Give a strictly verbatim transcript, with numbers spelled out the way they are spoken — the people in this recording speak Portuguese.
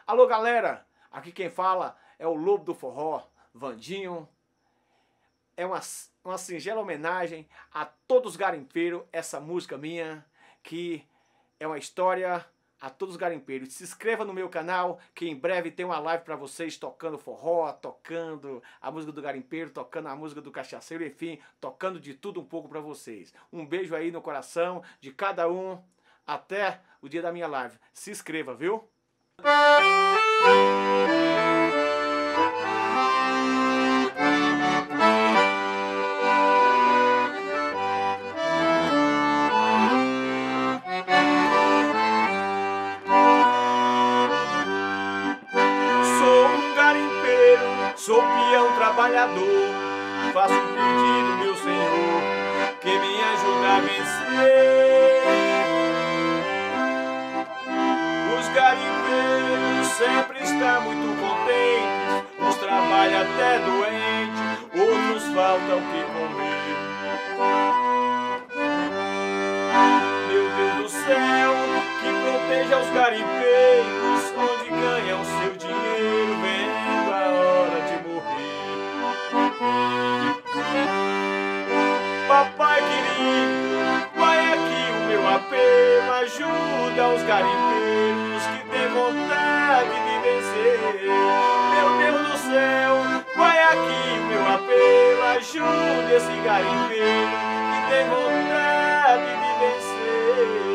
Alô galera, aqui quem fala é o Lobo do Forró, Vandinho. É uma, uma singela homenagem a todos os garimpeiros, essa música minha, que é uma história a todos os garimpeiros. Se inscreva no meu canal, que em breve tem uma live para vocês tocando forró, tocando a música do garimpeiro, tocando a música do cachaceiro, enfim, tocando de tudo um pouco para vocês. Um beijo aí no coração de cada um, até o dia da minha live. Se inscreva, viu? Sou peão trabalhador, faço um pedido, meu senhor, que me ajuda a vencer. Os garimpeiros sempre estão muito contentes, uns trabalham até doentes, outros faltam o que comer. Meu Deus do céu, que proteja os garimpeiros, onde ganham seu dinheiro, vendo a hora de morrer. Papai querido, vai aqui o meu apelo, ajuda os garimpeiros que tem vontade de vencer. Meu Deus do céu, vai aqui o meu apelo, ajuda esse garimpeiro que tem vontade de vencer.